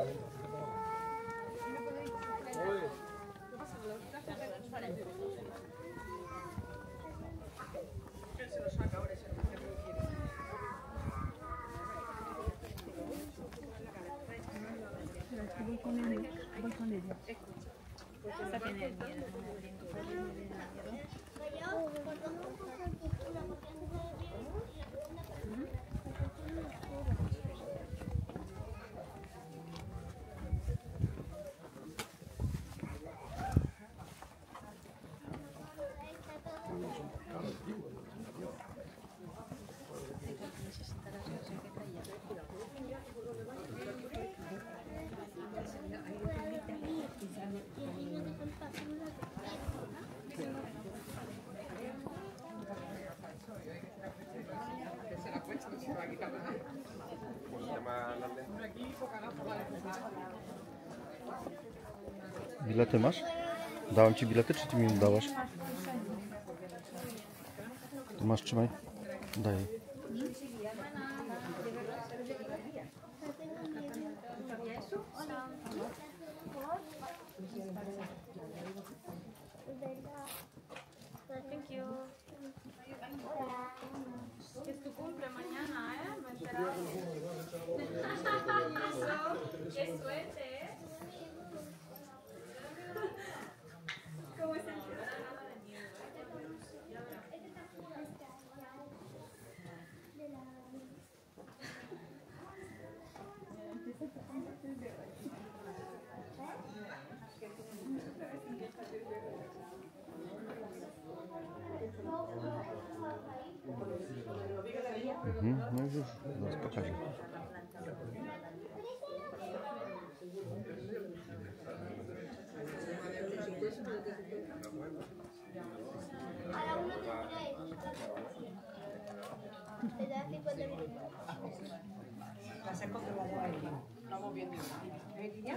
Voy con ella. Esta tiene miedo. Bilety masz? Dałam ci bilety, czy ty mi dałaś? Tu masz, trzymaj. Daj. Thank you. Es tu cumple mañana, ¿eh? Me he enterado. ¡Qué suerte! ¿Cómo se empieza? No i już, zaraz pokażę. La has controlado ahí. Vamos viendo. Niña?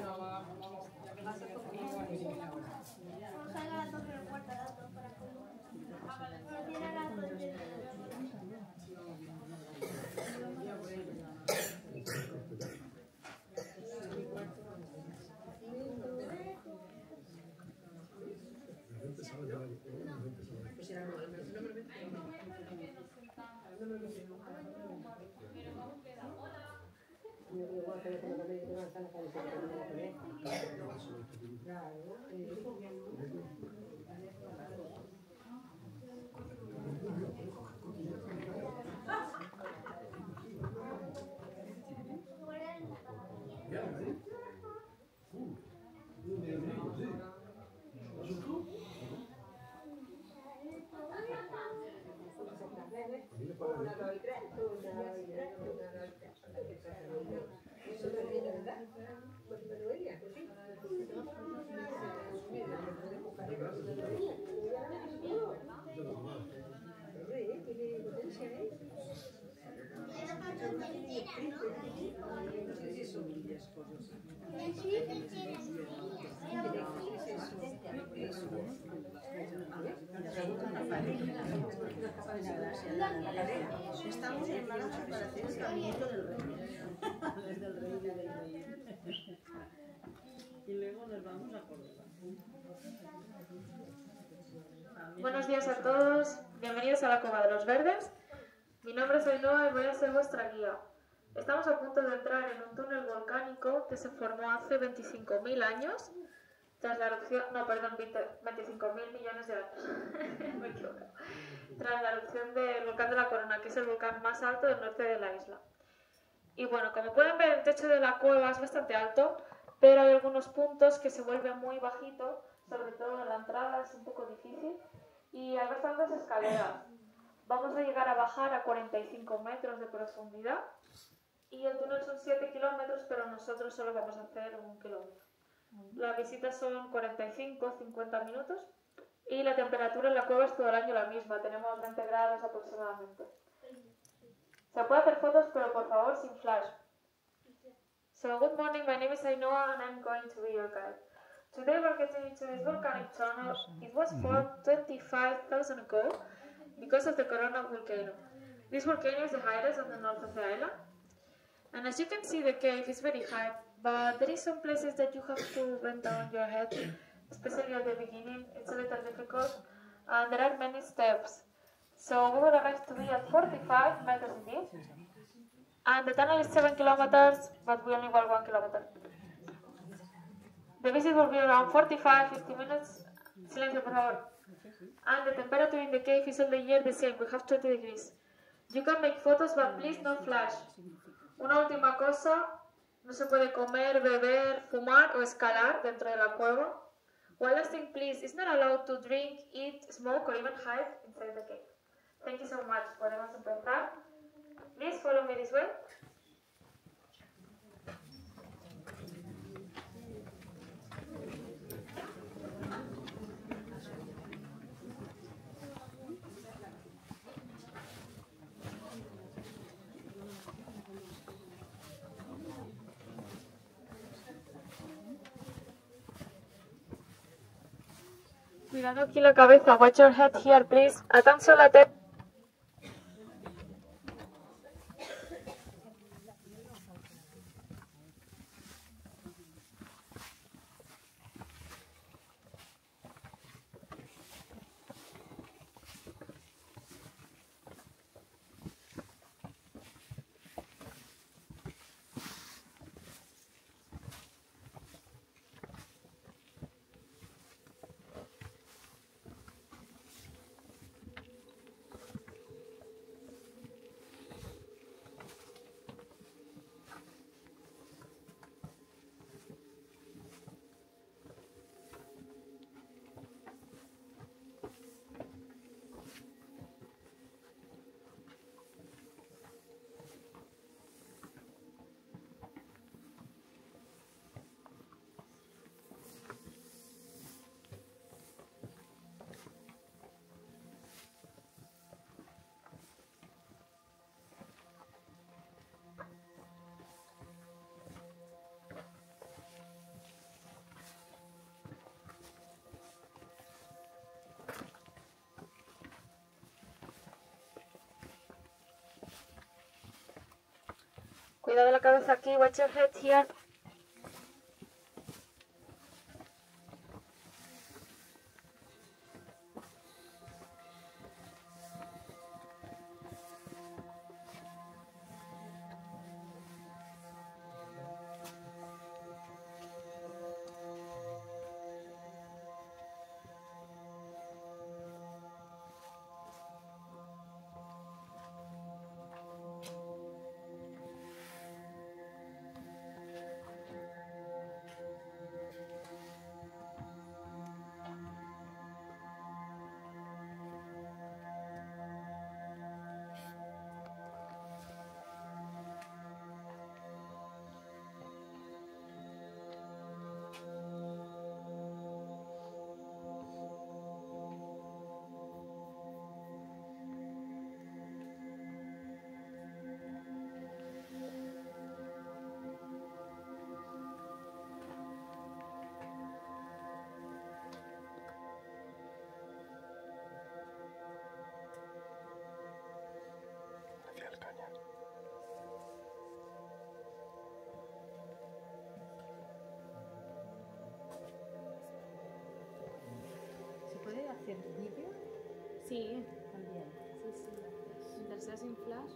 Estamos en marcha para hacer el caminito del rey. Desde el rey. Y luego nos vamos a Córdoba. Buenos días a todos, bienvenidos a la Cova de los Verdes. Mi nombre es Ainhoa y voy a ser vuestra guía. Estamos a punto de entrar en un túnel volcánico que se formó hace 25.000 años, tras la erupción, no, perdón, 25.000 millones de años, me equivoco, tras la erupción del volcán de la Corona, que es el volcán más alto del norte de la isla. Y bueno, como pueden ver, el techo de la cueva es bastante alto, pero hay algunos puntos que se vuelven muy bajito, sobre todo en la entrada es un poco difícil, y hay bastantes escaleras. Vamos a llegar a bajar a 45 metros de profundidad, y el túnel son 7 kilómetros, pero nosotros solo vamos a hacer 1 kilómetro. La visita son 45-50 minutos, y la temperatura en la cueva es todo el año la misma, tenemos 20 grados aproximadamente. Se puede hacer fotos, pero por favor sin flash. So, good morning, my name is Ainhoa and I'm going to be your guide. Today we're getting into this volcanic tunnel. It was formed 25,000 ago because of the Corona volcano. This volcano is the highest on the north of the island. And as you can see, the cave is very high but there is some places that you have to bend down your head, especially at the beginning. It's a little difficult, and there are many steps. So we will arrive to be at 45 meters indeed, and the tunnel is 7 kilometers, but we only walk 1 kilometer. The visit will be around 45-50 minutes. Silencio, por favor. And the temperature in the cave is all the year the same. We have 20 degrees. You can make photos, but please no flash. Una última cosa, no se puede comer, beber, fumar o escalar dentro de la cueva. One last thing, please, it's not allowed to drink, eat, smoke or even hide inside the cave. Thank you so much. Podemos empezar. Please follow me this way. Cuidado aquí la cabeza. Watch your head here, please. Atención la tête. Cuidado la cabeza aquí. Watch your head here. ¿Se puede hacer vídeo? Sí, También. sí, sí. Mientras sea sin flash.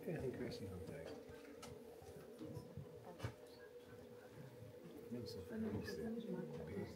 Geen kwestie van tijd. Minstens 5 minuten.